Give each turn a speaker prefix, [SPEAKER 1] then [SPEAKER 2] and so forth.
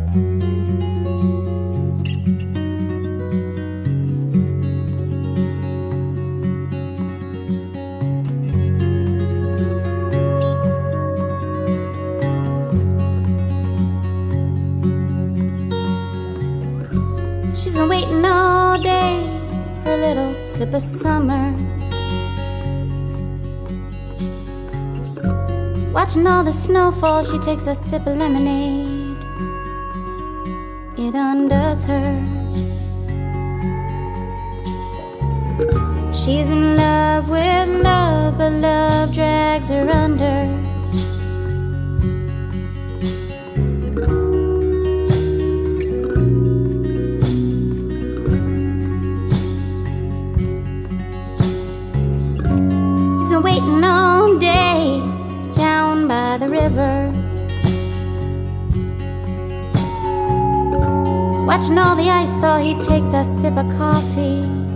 [SPEAKER 1] She's been waiting all day for a little slip of summer, watching all the snow fall. She takes a sip of lemonade. It undoes her. She's in love with love, but love drags her under. Waiting all day down by the river, watching all the ice thaw. He takes a sip of coffee.